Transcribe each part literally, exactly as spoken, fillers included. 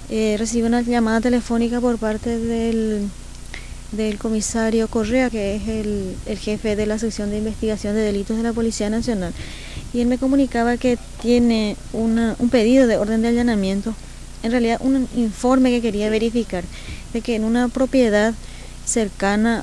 eh, recibí una llamada telefónica por parte del, del comisario Correa, que es el, el jefe de la sección de investigación de delitos de la Policía Nacional, y él me comunicaba que tiene una, un pedido de orden de allanamiento, en realidad un informe que quería verificar, de que en una propiedad cercana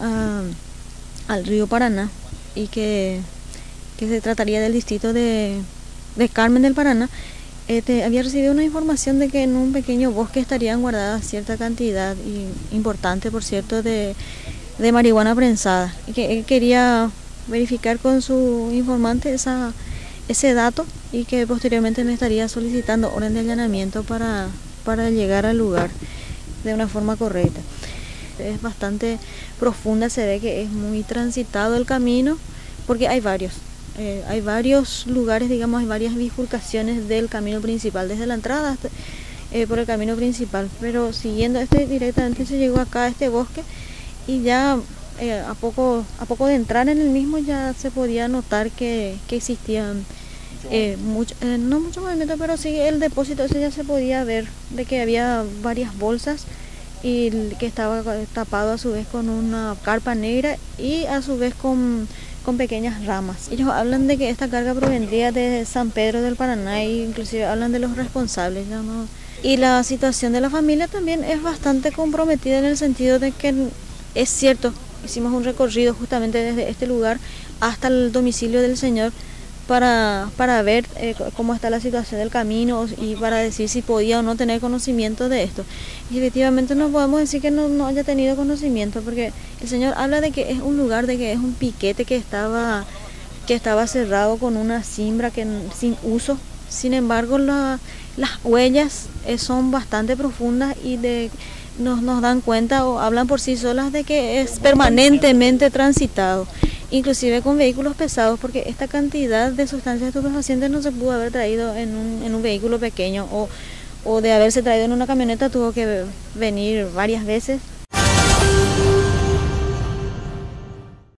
a, al río Paraná, y que, que se trataría del distrito de, de Carmen del Paraná, este, había recibido una información de que en un pequeño bosque estarían guardadas cierta cantidad, y importante por cierto, de, de marihuana prensada, y que él quería verificar con su informante esa, ese dato, y que posteriormente me estaría solicitando orden de allanamiento para, para llegar al lugar de una forma correcta. Es bastante profunda, se ve que es muy transitado el camino, porque hay varios. Eh, hay varios lugares, digamos, hay varias bifurcaciones del camino principal, desde la entrada hasta, eh, por el camino principal, pero siguiendo este directamente se llegó acá a este bosque, y ya eh, a poco a poco de entrar en el mismo ya se podía notar que, que existían eh, mucho, eh, no mucho movimiento, pero sí el depósito ese ya se podía ver, de que había varias bolsas, y que estaba tapado a su vez con una carpa negra, y a su vez con con pequeñas ramas. Ellos hablan de que esta carga provendría de San Pedro del Paraná, e inclusive hablan de los responsables, ¿ya no? Y la situación de la familia también es bastante comprometida, en el sentido de que es cierto, hicimos un recorrido justamente desde este lugar hasta el domicilio del señor para, para ver eh, cómo está la situación del camino, y para decir si podía o no tener conocimiento de esto. Y efectivamente no podemos decir que no, no haya tenido conocimiento, porque el señor habla de que es un lugar, de que es un piquete que estaba, que estaba cerrado con una cimbra que, sin uso. Sin embargo, la, las huellas eh, son bastante profundas, y de nos, nos dan cuenta o hablan por sí solas de que es permanentemente transitado, inclusive con vehículos pesados, porque esta cantidad de sustancias estupefacientes no se pudo haber traído en un, en un vehículo pequeño, o, o de haberse traído en una camioneta tuvo que venir varias veces